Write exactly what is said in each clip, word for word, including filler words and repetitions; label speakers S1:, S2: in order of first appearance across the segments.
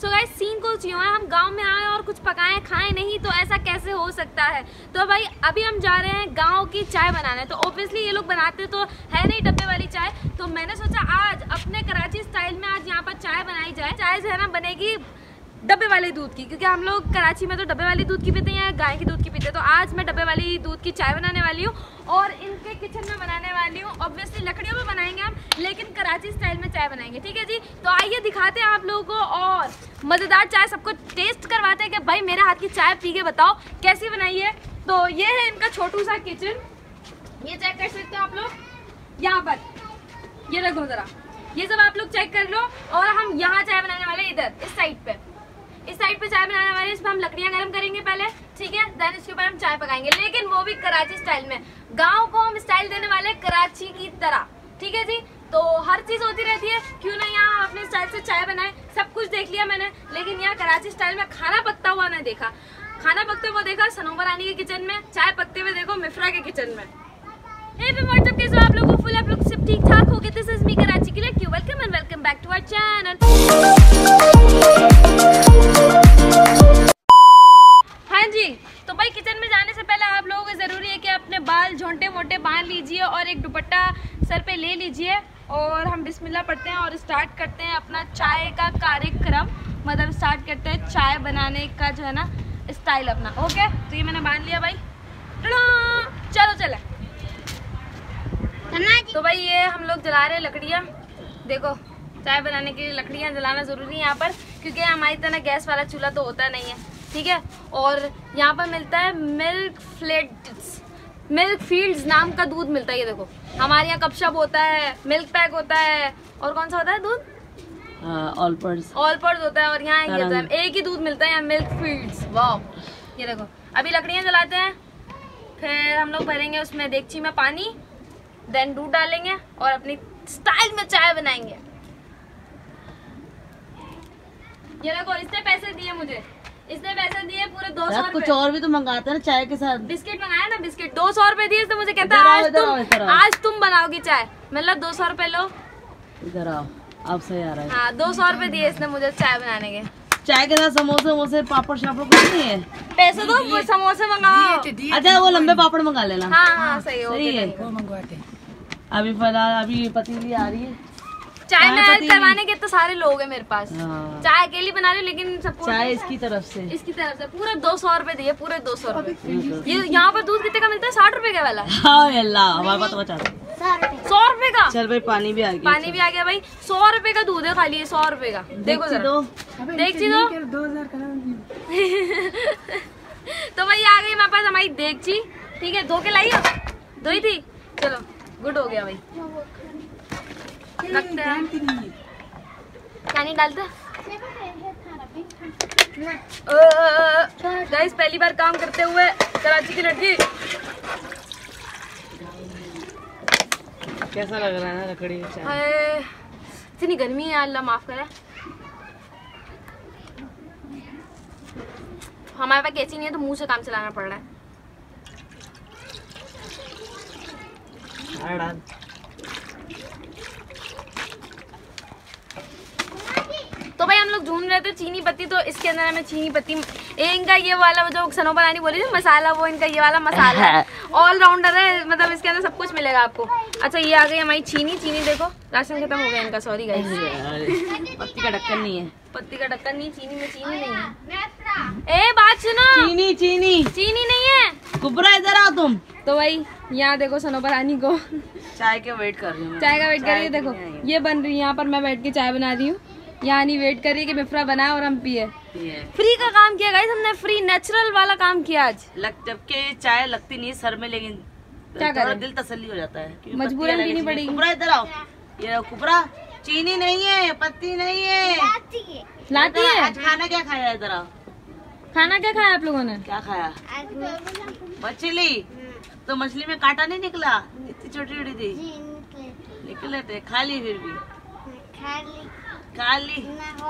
S1: So guys scene कुछ यूँ है, हम गांव में आए और कुछ पकाएं खाएं नहीं, तो ऐसा कैसे हो सकता है। तो भाई अभी हम जा रहे हैं गांव की चाय बनाने। तो ऑब्वियसली ये लोग बनाते तो है नहीं डब्बे वाली चाय, तो मैंने सोचा आज अपने कराची स्टाइल में आज यहाँ पर चाय बनाई जाए। चाय जो है ना बनेगी डब्बे वाले दूध की, क्योंकि हम लोग कराची में तो डब्बे वाली दूध की पीते हैं या गाय की दूध की पीते हैं। तो आज मैं डब्बे वाली दूध की चाय बनाने वाली हूँ और इनके किचन में बनाने वाली हूँ। ऑब्वियसली लकड़ियों में बनाएंगे हम, लेकिन कराची स्टाइल में चाय बनाएंगे। ठीक है जी, तो आइए दिखाते हैं आप लोगों को और मज़ेदार चाय सबको टेस्ट करवाते हैं कि भाई मेरे हाथ की चाय पी के बताओ कैसी बनाई है। तो ये है इनका छोटू सा किचन, ये चेक कर सकते हो आप लोग यहाँ पर। ये देखो जरा, ये सब आप लोग चेक कर लो। और हम यहाँ चाय बनाने वाले इधर इस साइड पे, इस साइड पे चाय बनाने वाले, इसमें हम लकड़ियां गर्म करेंगे पहले, ठीक है, देन इसके ऊपर हम चाय पकाएंगे, लेकिन वो भी कराची स्टाइल में। गांव को हम स्टाइल देने वाले कराची की तरह। ठीक है जी, तो हर चीज होती रहती है, क्यों ना यहाँ अपने स्टाइल से चाय बनाए। सब कुछ देख लिया मैंने, लेकिन यहाँ कराची स्टाइल में खाना पकता हुआ नहीं देखा। खाना पकते हुआ देखा सनोबर रानी के किचन में, चाय पकते हुए देखो मिफ्रा के किचन में। Hey पे व्हाट्सअप कैसे हो आप लोगों को? फुल आप लोग सब ठीक ठाक हो गए? दिस इज मी कराची के लिए welcome and welcome back to our channel. हाँ जी, तो भाई किचन में जाने से पहले आप लोगों को जरूरी है कि अपने बाल झोंटे मोटे बांध लीजिए और एक दुपट्टा सर पे ले लीजिए और हम बिस्मिल्लाह पढ़ते हैं और स्टार्ट करते हैं अपना चाय का कार्यक्रम। मतलब स्टार्ट करते हैं चाय बनाने का जो है ना स्टाइल अपना। ओके, तो ये मैंने बांध लिया भाई, चलो चले। तो भाई ये हम लोग जला रहे हैं लकड़ियाँ। देखो चाय बनाने के लिए लकड़ियाँ जलाना ज़रूरी है यहाँ पर, क्योंकि हमारी तरह गैस वाला चूल्हा तो होता नहीं है। ठीक है, और यहाँ पर मिलता है मिल्क फ्लेट्स, मिल्क फील्ड्स नाम का दूध मिलता है। ये देखो हमारे यहाँ कपशप होता है, मिल्क पैक होता है, और कौन सा होता है दूध?
S2: ऑलपर्स
S1: ऑलपर्स होता है। और यहाँ ये होता है, एक ही दूध मिलता है यहाँ, मिल्क फील्ड्स। वाह, ये देखो अभी लकड़ियाँ जलाते हैं, फिर हम लोग भरेंगे उसमें देगची में पानी, देन दूध डालेंगे और अपनी स्टाइल में चाय बनाएंगे। ये देखो इसने पैसे दिए मुझे, इसने पैसे दिए पूरे दो सौ रुपए।
S2: कुछ और भी तो मंगाते हैं ना चाय के साथ,
S1: बिस्किट मंगाया ना, बिस्किट दो सौ रुपए दिए। इसने मुझे कहता है आज तुम आज तुम बनाओगी चाय। मतलब दो सौ रुपए लो,
S2: इधर आओ, आप सही आ रहा है।
S1: हाँ, दो सौ रुपए दिए इसने मुझे चाय बनाने के।
S2: चाय के साथ समोसे वमोसे पापड़ शापड़ कुछ नहीं है?
S1: पैसे दो, वो समोसे मंगाओ।
S2: अच्छा वो लंबे पापड़ मंगा लेना।
S1: हाँ हाँ सही हो,
S2: सही है। अभी फिलहाल अभी पतीली आ रही है,
S1: चाय में हेल्प करवाने के तो सारे लोग हैं मेरे पास।
S2: हाँ।
S1: चाय अकेली बना रही, लेकिन सब
S2: चाय इसकी तरफ से
S1: इसकी तरफ से पूरे दो सौ रुपए दिए, पूरे दो सौ रुपए। ये यहाँ पर दूध कितने का मिलता है? साठ रुपए का वाला।
S2: हाँ अल्लाह, हमारे पास तो बचा
S1: सौ रुपए का।
S2: चल भाई पानी भी आ गया,
S1: पानी भी आ गया भाई। सौ रुपए का दूध है खाली, सौ रुपए का। देखो जरा, देख दो दो हजार का। तो भाई आ गई हमारे पास हमारी देगची। ठीक है, धो के लाई हो? दो ही थी, चलो गुड हो गया भाई। लगता है क्या नहीं डालते गाइस, पहली बार काम करते हुए कराची की लड़की।
S2: कैसा लग रहा है ना लकड़ी?
S1: इतनी गर्मी है, अल्लाह माफ करे। हमारे पास कैसी नहीं है तो मुंह से काम चलाना पड़ रहा है। तो भाई हम लोग ढूंढ रहे थे चीनी पत्ती, तो इसके अंदर हमें चीनी पत्ती, इनका ये वाला जो सनोबर रानी बोली थी मसाला, वो इनका ये वाला मसाला है। ऑलराउंडर है, मतलब इसके अंदर सब कुछ मिलेगा आपको। अच्छा ये आ गई हमारी चीनी। चीनी देखो राशन खत्म हो गया इनका, सॉरी गाइस।
S2: पत्ती का ढक्कन नहीं है,
S1: पत्ती का ढक्कन नहीं, चीनी में चीनी नहीं है। ए बात सुनो,
S2: चीनी चीनी
S1: चीनी नहीं है।
S2: कुबरा इधर आओ तुम।
S1: तो भाई यहाँ देखो सनोबर रानी को
S2: चाय के वेट कर रही हूँ,
S1: चाय का वेट कर रही है। देखो ये बन रही है, यहाँ पर मैं बैठ के चाय बना रही हूँ, यहाँ नहीं वेट कर रही कि मिफ्रा बनाए और हम पिए। फ्री का काम किया गाइस हमने, फ्री नेचुरल वाला काम किया आज।
S2: लग जबकि चाय लगती नहीं सर में, लेकिन
S1: क्या करें,
S2: दिल तसल्ली हो जाता है,
S1: मजबूरन पीनी पड़ेगी।
S2: कुबरा इधर आओ, ये कुबरा चीनी नहीं है, पत्ती नहीं है,
S1: लाती है।
S2: आज खाना क्या खाया? इधर आओ।
S1: खाना क्या खाया आप लोगों ने?
S2: क्या खाया? मछली। तो मछली में कांटा नहीं निकला? इतनी छोटी छोटी थी, निकले थे। खा ली फिर भी? खा ली,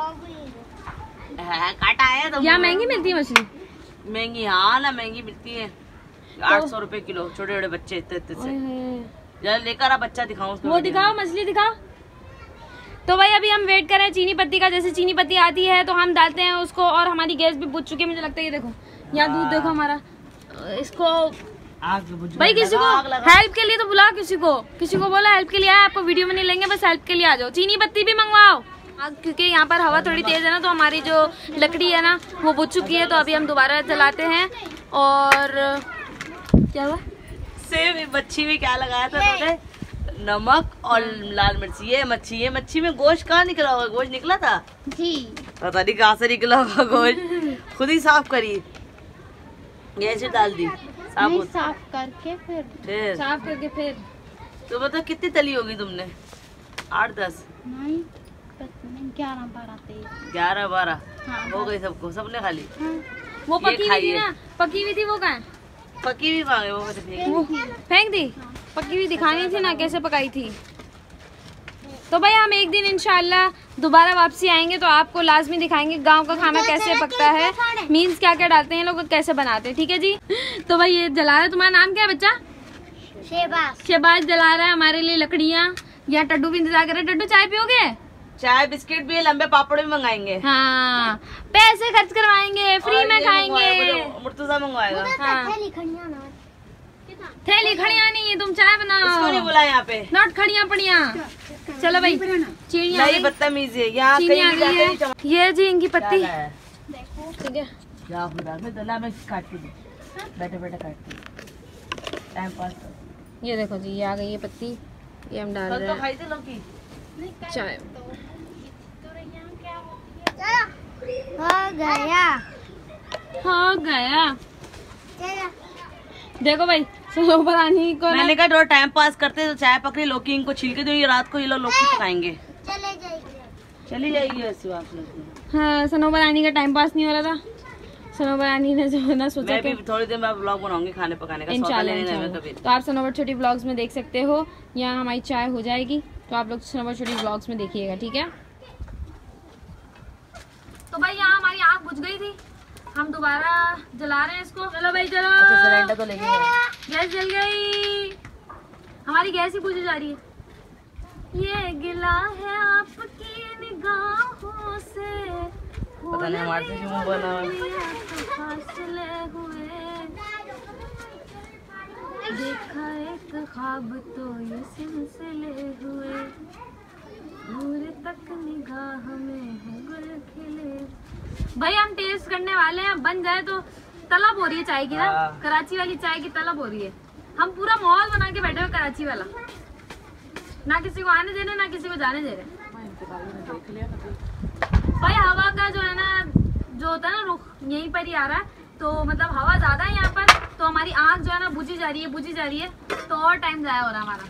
S2: कांटा आया तो।
S1: यहाँ महंगी मिलती है मछली?
S2: महंगी, हाँ ना महंगी मिलती है, आठ सौ रुपए किलो। छोटे छोटे बच्चे इतने इतने से। जरा लेकर आ, बच्चा दिखाऊं उसको।
S1: वो दिखाओ, मछली दिखाओ। तो भाई अभी हम वेट कर रहे हैं चीनी पत्ती का। जैसे चीनी पत्ती आती है तो हम डालते हैं उसको, और हमारी गैस भी बुझ चुकी है मुझे लगता है। ये देखो यहाँ दूध देखो हमारा, इसको भाई किसी को हेल्प के लिए तो बुला, किसी को किसी को बोला हेल्प के लिए आए, आपको वीडियो में नहीं लेंगे, बस हेल्प के लिए आ जाओ। चीनी पत्ती भी मंगवाओ क्योंकि यहाँ पर हवा थोड़ी तेज है ना, तो हमारी जो लकड़ी है ना वो बुझ चुकी है। तो अभी हम दोबारा जलाते हैं। और क्या हुआ
S2: सेम मच्छी में क्या लगाया था तुमने? नमक और लाल मिर्ची। ये मच्छी ये मच्छी में गोश्त कहाँ निकला होगा? गोश्त निकला था
S1: जी,
S2: पता नहीं कहाँ से निकला होगा गोश्त। खुद ही साफ करी, ऐसे डाल दी साबुत
S1: साफ करके फिर
S2: फिर
S1: साफ करके फिर।
S2: तो मतलब कितनी तली होगी तुमने? आठ दस
S1: नहीं ग्यारह बारह तेईस
S2: ग्यारह बारह
S1: हाँ,
S2: हो गई सबको, सबने खा ली।
S1: हाँ। वो पकी हुई थी ना, पकी हुई थी वो कहाँ?
S2: पकी भी मांगे वो फेंक
S1: वो फेंक दी। पकी हुई दिखानी थी ना कैसे पकाई थी। तो भाई हम एक दिन इंशाल्लाह दोबारा वापसी आएंगे तो आपको लाजमी दिखाएंगे गांव का खाना कैसे पकता है, मीन्स क्या क्या डालते हैं लोग, कैसे बनाते हैं। ठीक है जी। तो भाई ये जला रहा है, तुम्हारा नाम क्या है बच्चा? शहबाज। शहबाज जला रहा है हमारे लिए लकड़ियाँ। यहाँ टड्डू भी इंतजार कर रहे हैं। टड्डू चाय पियोगे?
S2: चाय बिस्किट भी, लंबे पापड़ भी मंगाएंगे।
S1: हाँ पैसे खर्च करवाएंगे, फ्री में खाएंगे।
S2: मुर्तजा मंगवाएगा।
S1: हाँ। थैली खड़िया नहीं है, तुम चाय बनाओ।
S2: इसको नहीं बुला यहाँ पे,
S1: नोट खड़िया पड़िया। चलो भाई चीनियाँ
S2: नहीं बदतमीज है यहाँ
S1: चीनी आ गई है। ये जी इनकी पत्ती ठीक है।
S2: क्या खुदा मैं दला में काटती हूँ, बैठे बैठे काटती हूँ टाइम पास।
S1: ये देखो जी ये आ गई है पत्ती, ये हम डाल रहे
S2: तो
S1: हैं
S2: खाई थी लौकी
S1: चाय।
S3: हो गया
S1: हो गया। देखो भाई सनोबरानी को
S2: मैंने कहा थोड़ा टाइम पास करते तो चाय पकड़ी, लौकी इनको छिलके दो, ये रात को ये लोग लौकी पकाएंगे।
S3: चले जाइए
S2: चली जाएगी वैसे वापस।
S1: हाँ सनोबरानी का टाइम पास नहीं हो रहा था। सनोबरानी ने जो है ना सोचा
S2: मैं भी थोड़ी देर में ब्लॉग बनाऊंगी खाने पकाने का,
S1: इंशाल्लाह
S2: सौदा लेने में
S1: इंशाल्लाह।
S2: कभी।
S1: तो आप सनोबर छोटी ब्लॉग्स में देख सकते हो। यहाँ हमारी चाय हो जाएगी तो आप लोग सनोबर छोटी ब्लॉग्स में देखिएगा। ठीक है। तो भाई यहाँ हमारी आग बुझ गई थी, हम दोबारा जला रहे हैं इसको। चलो भाई चलो।
S2: अच्छा सिलेंडर तो लेके गए।
S1: गैस जल गई, हमारी गैस ही बुझी जा रही है। ये गिला है आपकी निगाहों से,
S2: पता नहीं हमारे से क्यों बना
S1: फासले हुए, देखा एक ख्वाब तो ये सिलसिले हुए, दूर तक निगाह में है गुल खिले। भाई हम टेस्ट करने वाले हैं, बन जाए तो तलब हो रही है चाय की ना, कराची वाली चाय की तलब हो रही है। हम पूरा माहौल बना के बैठे हुए कराची वाला, ना किसी को आने दे रहे ना किसी को जाने दे रहे। भाई हवा का जो है ना जो होता है ना रुख यहीं पर ही आ रहा है, तो मतलब हवा ज्यादा है यहाँ पर, तो हमारी आँख जो है ना बुझी जा रही है बुझी जा रही है, तो और टाइम जाया हो रहा है हमारा।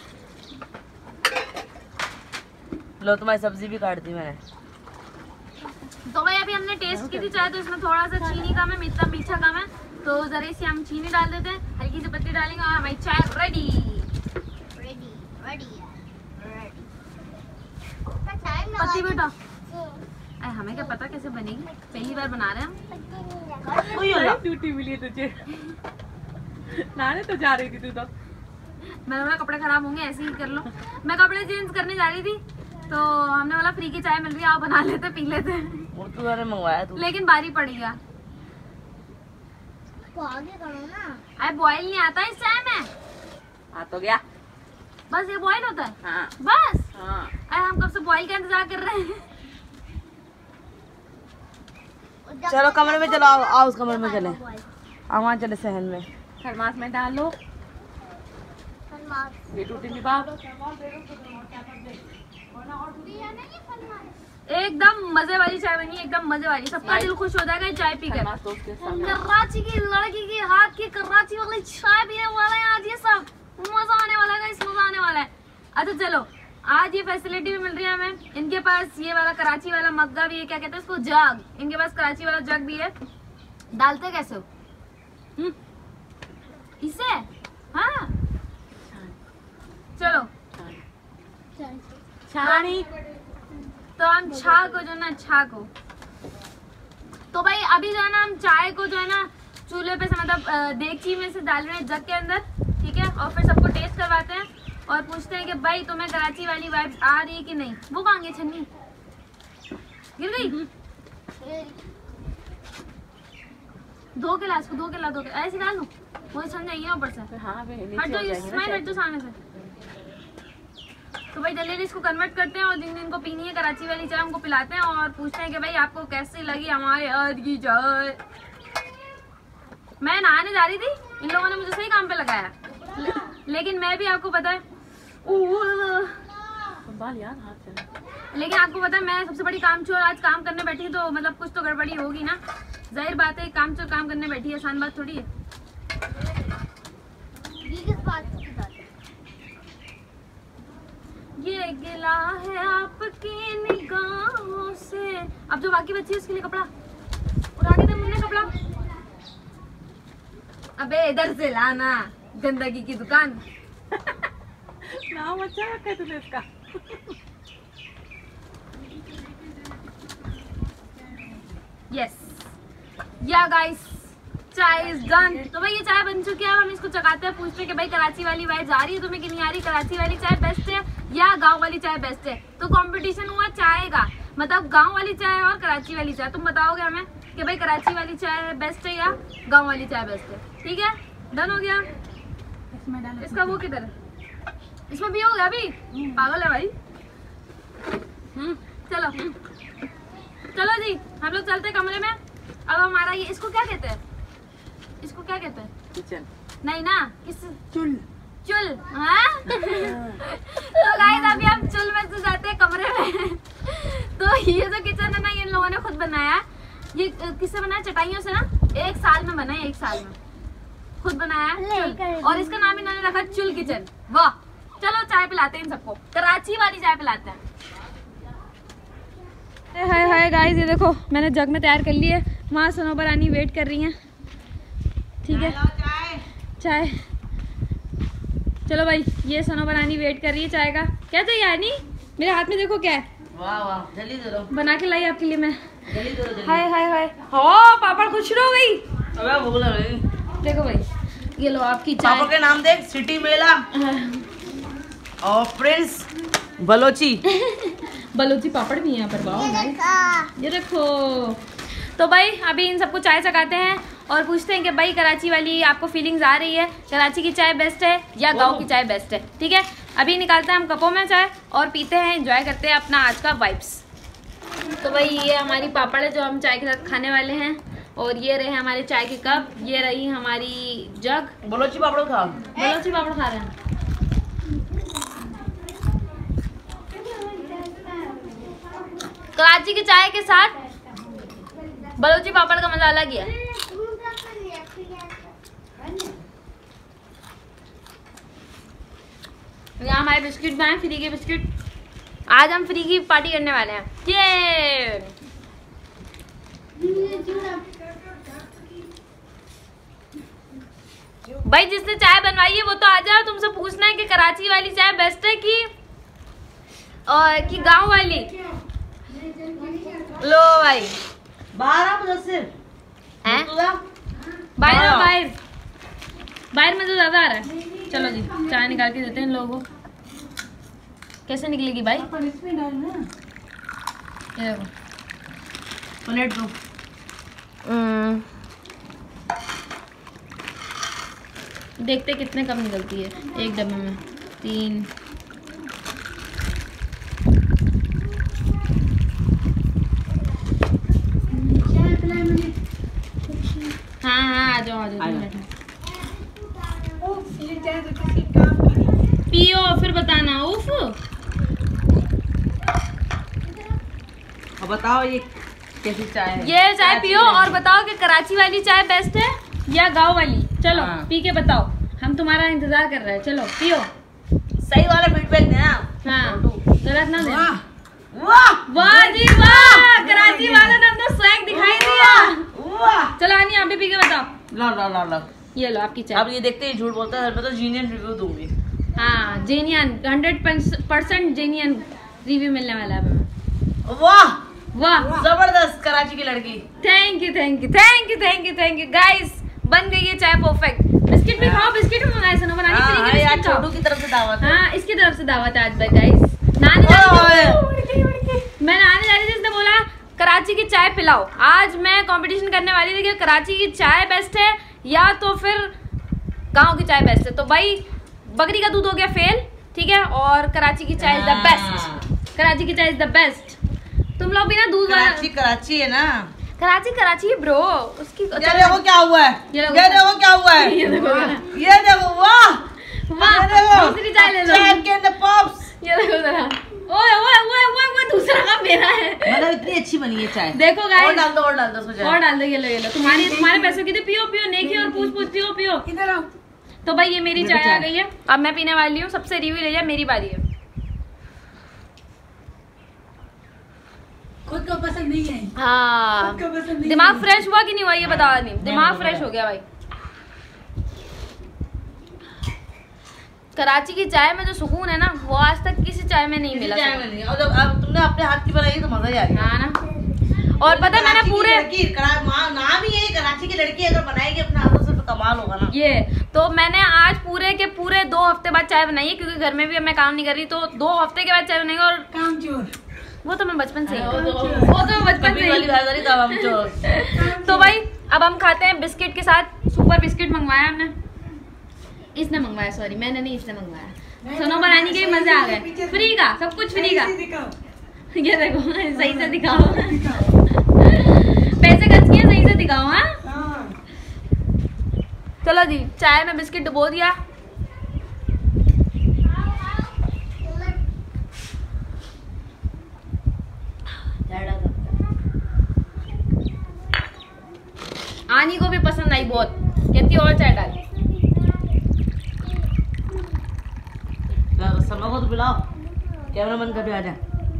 S2: लो तुम्हारी सब्जी भी काट दी मैंने।
S1: तो भाई अभी हमने टेस्ट की थी चाय, तो इसमें थोड़ा सा चीनी कम है, मीठा मीठा कम है, तो जरा सी हम चीनी डाल देते हैं, हल्की सी पत्ती डालेंगे और हमारी चाय रेडी
S3: रेडी रेडी रेडी।
S1: पत्ती बेटा अरे हमें क्या पता कैसे बनेगी, पहली बार बना रहे हैं हम।
S2: टूटी मिली तुझे नहाने तो जा रही थी तू तो।
S1: मैंने बोला कपड़े खराब होंगे ऐसे ही कर लो। मैं कपड़े चेंज करने जा रही थी तो हमने बोला फ्री की चाय मिल रही है आप बना लेते पी लेते,
S2: ने मंगवाया तू।
S1: लेकिन बारी पड़ गया।
S3: तो आगे करो ना।
S1: अरे बॉयल नहीं आता इस चाय में।
S2: आ तो गया।
S1: बस ये बॉयल होता है
S2: हाँ।
S1: बस।
S2: हाँ।
S1: अरे हम कब से बॉयल का इंतजार कर रहे हैं।
S2: चलो कमरे में चलो, आओ, आओ उस कमरे में चले, आओ वहाँ चले सहन में।
S1: थर्मास में डाल लो।
S2: ये टूटी नहीं बाप।
S1: एकदम मजे वाली चाय बनी, एकदम मजे वाली, सबका दिल खुश हो जाएगा चाय पी कर। कराची की लड़की के हाथ की कराची वाली चाय पीने वाला है आज, ये सब मजा आने वाला है, इस मजा आने वाला है। अच्छा चलो आज ये फैसिलिटी भी मिल रही है हमें, इनके पास ये वाला कराची वाला मग्गा भी है, क्या कहते हैं इसको जग, इनके पास कराची वाला जग भी है। डालते कैसे हो? हम्म इसे हाँ चलो छानी, तो हम छा को जो ना छा को तो भाई अभी जो है ना हम चाय को जो है ना चूल्हे पे से मतलब देगची में से डाल रहे हैं जग के अंदर, ठीक है, और फिर सबको टेस्ट करवाते हैं। और पूछते हैं कि भाई तुम्हें कराची वाली वाइब्स आ रही है कि नहीं। वो कहाँ गई छन्नी? गिर गई? दो गिलास को दो गिलास दो गिलास ऐसे डाल दूं, मुझे समझ नहीं है ऊपर से।
S2: हाँ
S1: हट जाओ, स्माइल हट जाओ सामने से। तो भाई जल्दी इसको कन्वर्ट करते हैं और जिन जिनको पीनी है कराची वाली चाय उनको पिलाते हैं और पूछते हैं कि भाई आपको कैसी लगी हमारे आज की चाय। मैं नहाने जा रही थी, इन लोगों ने मुझे सही काम पे लगाया, ले, लेकिन मैं भी आपको पता है
S2: बाल यार हाथ चला।
S1: लेकिन आपको पता है मैं सबसे बड़ी कामचोर आज काम करने बैठी हूँ, तो मतलब कुछ तो गड़बड़ी होगी ना। जाहिर बात है कामचोर काम करने बैठी है, आसान बात थोड़ी है।
S3: ये किस बात की बात है?
S1: ये गिला है आपकी निगाहों से। अब जो बाकी बच्ची है उसके लिए कपड़ा उठा के दे मुन्ने कपड़ा। अबे इधर से लाना, गंदगी की दुकान।
S2: नाम अच्छा रखा है तूने इसका।
S1: यस या गाइस, चाय इज डन। तो भाई ये चाय बन चुकी है, हम इसको चखाते हैं, पूछते हैं कि भाई कराची वाली वाइब्स आ रही है तुम्हें कि नहीं आ रही, कराची वाली चाय बेस्ट है या गांव वाली चाय बेस्ट है। तो कंपटीशन हुआ चाय का, मतलब गांव वाली चाय और कराची वाली चाय। तुम बताओगे हमें कि भाई कराची वाली चाय बेस्ट है या गांव वाली चाय बेस्ट है। ठीक है, डन हो गया। इसका वो किधर है? इसमें भी हो गया अभी, पागल है भाई। हम्म चलो चलो जी, हम लोग चलते कमरे में। अब हमारा ये इसको क्या कहते हैं, इसको क्या कहते हैं?
S2: किचन
S1: नहीं ना, किस
S2: चुल
S1: चुल। हाँ तो गाइस अभी हम चुल में से जाते हैं कमरे में। तो ये जो किचन है ना, ये इन लोगों ने खुद बनाया। ये किससे बनाया? चटाइयों से ना। एक साल में बना है, एक साल में खुद बनाया चुल। और इसका नाम इन्होंने रखा चुल किचन। वाह, चलो चाय पिलाते हैं इन सबको, कराची वाली चाय पिलाते हैं। हाय हाय गाइस, ये देखो मैंने जग में तैयार कर ली है, वहाँ सनोबर रानी वेट कर रही हैं। ठीक है, चाय। चलो भाई, ये सनोबर रानी वेट कर रही है चाय का। क्या चाहिए यानी? मेरे हाथ में देखो क्या है।
S2: वाह वाह, जल्दी दे दो।
S1: बना के लाई आपके लिए मैं।
S2: जल्दी दे दो।
S1: हाय हाय हाय, हो पापड़ खुश हो गई।
S2: अबे भूख लग रही।
S1: देखो भाई, ये लो आपकी चाय।
S2: पापड़ के नाम देख, सिटी मेला और प्रिंस बलोची।
S1: बलोची पापड़ भी है यहाँ पर। वाह, ये देखो। तो भाई अभी इन सबको चाय चखाते हैं और पूछते हैं कि भाई कराची वाली आपको फीलिंग्स आ रही है, कराची की चाय बेस्ट है या गांव की चाय बेस्ट है। ठीक है, अभी निकालते हैं हम कपों में चाय और पीते हैं, एंजॉय करते हैं अपना आज का वाइब्स। तो भाई ये हमारी पापड़ है जो हम चाय के साथ खाने वाले हैं, और ये रहे हमारे चाय के कप, ये रही हमारी जग।
S2: बलोची पापड़ खा।
S1: बलोची पापड़ खा रहे हैं। कराची की चाय के साथ बलोची पापड़ का मजा अलग ही है। यहाँ हमारे बिस्किट भी हैं, फ्री के बिस्किट। आज हम फ्री की पार्टी करने वाले हैं। ये भाई जिसने चाय बनवाई है वो तो आ जाओ, तुमसे पूछना है कि कराची वाली चाय बेस्ट है कि और कि गांव वाली। लो भाई,
S2: बारह बजे से
S1: हैं बाहर आओ, बाहर बाहर में तो ज्यादा आ रहा है। चलो जी, चाय निकाल के देते हैं इन लोगों को। कैसे निकलेगी भाई? ये देखो,
S2: प्लेट दो।
S1: देखते कितने कम निकलती है एक डब्बे में। तीन। हाँ हाँ आ जाओ आ जाओ। पियो फिर बताना। उफ,
S2: अब बताओ ये कैसी चाय है?
S1: ये चाय पियो और बताओ कि कराची वाली चाय बेस्ट है या गांव वाली। चलो
S2: हाँ।
S1: पी के बताओ, हम तुम्हारा इंतजार कर रहे हैं। चलो पियो,
S2: सही वाला फीडबैक देना।
S1: हाँ गलत ना देना।
S2: वाह
S1: वाह जी वाह, कराची वालों ने अपना स्वैग दिखाई दिया।
S2: वाह,
S1: चलो आनी आप भी पी के बताओ।
S2: ला ला ला ला,
S1: ये लो आपकी चाय।
S2: अब ये देखते हैं झूठ बोलता है, मैं तो जीनियन रिव्यू दूंगी।
S1: हाँ genuine, hundred percent genuine review मिलने वाला है हमें।
S2: वाह
S1: वाह,
S2: जबरदस्त कराची की लड़की।
S1: Thank you thank you thank you thank you thank you guys. बन गई है चाय परफेक्ट। बिस्किट भी खाओ, बिस्किट भी मंगाए सुनो बनानी पड़ेगी।
S2: यार छोटू की तरफ से दावत है।
S1: हाँ इसकी तरफ से दावत है आज भाई गाइस। नानी मैं नहाने जा रही थी, इसने बोला कराची की चाय पिलाओ। आज मैं कंपटीशन करने वाली थी कि कराची की चाय बेस्ट है या तो फिर गांव की चाय बेस्ट है। तो भाई बकरी का दूध हो गया फेल, ठीक है, और कराची की चाय इज द बेस्ट। कराची की चाय इज द बेस्ट। तुम लोग भी ना दूध वाला
S2: कराची कराची है ना,
S1: कराची कराची है ब्रो। उसकी
S2: ये देखो क्या हुआ है, ये देखो क्या हुआ है, ये देखो वाह
S1: वाह, दूसरी चाय ले लो।
S2: ये
S1: देखो जरा, ओए ओए ओए ओए ओए दूसरा का मेरा है।
S2: मतलब इतनी अच्छी बनी है चाय।
S1: देखो गाइस,
S2: और डाल दो और डाल दो उसमें,
S1: और डाल दो। ये लो ये लो, तुम्हारी तुम्हारे पैसों की थी, पियो पियो नेकी और पूछ पूछ पियो पियो।
S2: इधर आओ।
S1: तो भाई ये मेरी चाय आ गई है, अब मैं पीने वाली हूँ। सबसे रिव्यू ले जाए, मेरी बारी है।
S2: खुद को पसंद नहीं है।
S1: हाँ दिमाग फ्रेश हुआ कि नहीं हुआ ये बता नहीं। दिमाग फ्रेश हो गया भाई। कराची की चाय में जो सुकून है ना वो आज तक किसी चाय में नहीं मिला।
S2: चाय में नहीं, और जब अब तुमने अपने हाथ की बनाई तो मजा ही आ गया।
S1: हाँ ना। और पता है मैंने पूरे
S2: नाम ही है कराची की लड़की, अगर बनाएगी अपने हाथों से तो कमाल होगा ना।
S1: ये तो मैंने आज पूरे के पूरे दो हफ्ते बाद चाय बनाई है, क्योंकि घर में भी अब मैं काम नहीं कर रही, तो दो हफ्ते के बाद चाय बनाई। और
S2: काम चोर
S1: वो तो मैं बचपन से ही वो तो मैं बचपन से ही। तो भाई अब हम खाते हैं बिस्किट के साथ। सुपर बिस्किट मंगवाया हमने, इसने मंगवाया, सॉरी मैंने नहीं, इसने मंगवाया। सोनो बनाने के मजे आ गए, फ्री का सब कुछ फ्री का। ये देखो सही से दिखाओ, पैसे खर्च किए सही से दिखाओ। हाँ चलो जी, चाय में बिस्किट डुबो दिया। आनी को भी पसंद आई बहुत, कहती और चाय डाल।
S2: समा को तो बुलाओ, कैमरामैन का भी आ जाए।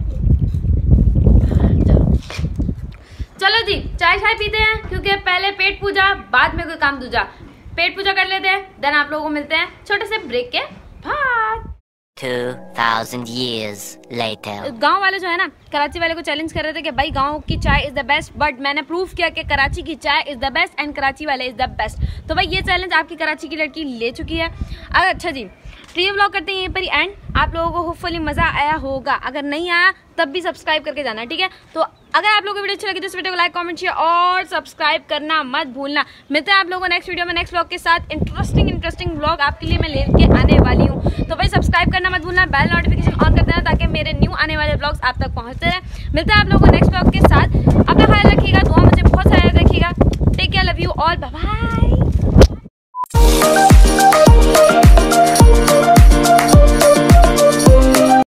S1: चलो जी चाय चाय पीते हैं, क्योंकि पहले पेट पूजा बाद में कोई काम दूजा। पेट पूजा कर लेते हैं, देन आप लोगों को मिलते हैं छोटे से ब्रेक के बाद।
S4: two thousand years later.
S1: गांव वाले जो है ना कराची वाले को चैलेंज कर रहे थे कि भाई गांव की चाय इज द बेस्ट, बट मैंने प्रूव किया कि कराची की चाय is the best and Karachi वाले इज द बेस्ट। तो भाई ये चैलेंज आपकी कराची की लड़की ले चुकी है। अगर अच्छा जी प्री व्लॉग करते हैं यहीं पर ही एंड। आप लोगों को होपफुली मजा आया होगा, अगर नहीं आया तब भी सब्सक्राइब करके जाना, ठीक है। तो अगर आप लोगों को वीडियो अच्छी लगी तो इस वीडियो को लाइक कमेंट शेयर और सब्सक्राइब करना मत भूलना। मिलते हैं आप लोगों को नेक्स्ट वीडियो में नेक्स्ट व्लॉग के साथ। इंटरेस्टिंग इंटरेस्टिंग व्लॉग आपके लिए मैं लेके आने वाली हूँ। तो भाई सब्सक्राइब करना मत भूलना, बेल नोटिफिकेशन ऑन कर देना ताकि मेरे न्यू आने वाले व्लॉग्स आप तक पहुँचते रहे। मिलते हैं आप लोगों को नेक्स्ट व्लॉग के साथ। अपना ख्याल रखिएगा, दुआ मुझे बहुत सारा रखिएगा। Take care, love you all, bye bye.